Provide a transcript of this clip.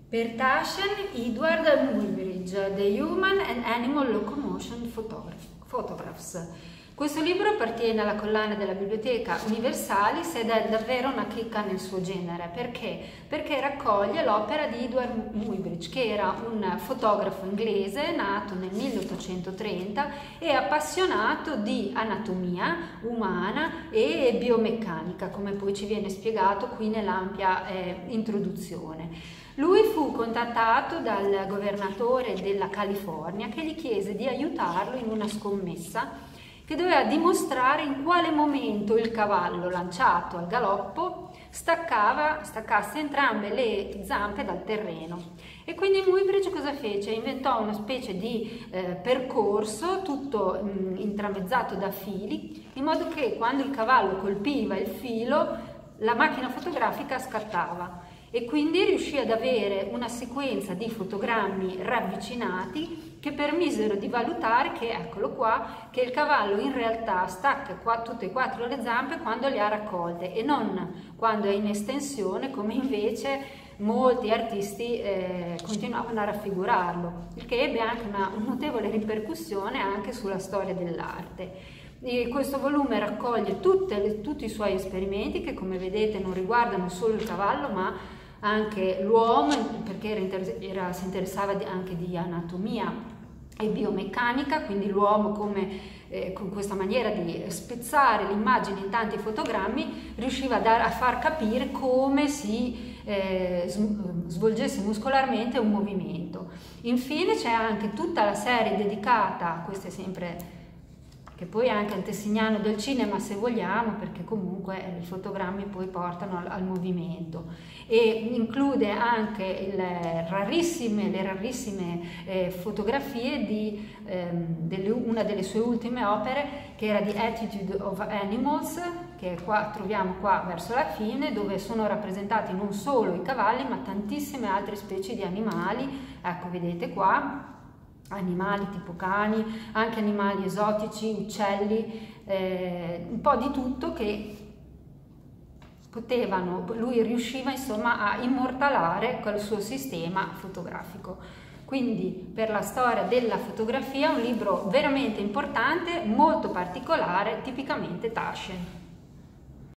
Per Taschen, Edward Muybridge, The Human and Animal Locomotion Photographs. Questo libro appartiene alla collana della Biblioteca Universalis ed è davvero una chicca nel suo genere. Perché? Perché raccoglie l'opera di Edward Muybridge, che era un fotografo inglese nato nel 1830 e appassionato di anatomia umana e biomeccanica, come poi ci viene spiegato qui nell'ampia introduzione. Lui fu contattato dal governatore della California che gli chiese di aiutarlo in una scommessa che doveva dimostrare in quale momento il cavallo lanciato al galoppo staccasse entrambe le zampe dal terreno. E quindi Muybridge cosa fece? Inventò una specie di percorso tutto intramezzato da fili, in modo che quando il cavallo colpiva il filo la macchina fotografica scattava. E quindi riuscì ad avere una sequenza di fotogrammi ravvicinati che permisero di valutare che, eccolo qua, che il cavallo in realtà stacca tutte e quattro le zampe quando le ha raccolte e non quando è in estensione, come invece molti artisti continuavano a raffigurarlo, il che ebbe anche una notevole ripercussione anche sulla storia dell'arte. Questo volume raccoglie tutti i suoi esperimenti che, come vedete, non riguardano solo il cavallo ma anche l'uomo, perché si interessava anche di anatomia e biomeccanica, quindi l'uomo come con questa maniera di spezzare l'immagine in tanti fotogrammi riusciva a far capire come si svolgesse muscolarmente un movimento. Infine c'è anche tutta la serie dedicata, questa è sempre che poi è anche Antesignano del cinema se vogliamo, perché comunque i fotogrammi poi portano al movimento, e include anche le rarissime fotografie di una delle sue ultime opere, che era di Attitude of Animals, che troviamo qua verso la fine, dove sono rappresentati non solo i cavalli ma tantissime altre specie di animali. Ecco, vedete qua animali tipo cani, anche animali esotici, uccelli, un po' di tutto che lui riusciva insomma a immortalare col suo sistema fotografico. Quindi per la storia della fotografia è un libro veramente importante, molto particolare, tipicamente Taschen.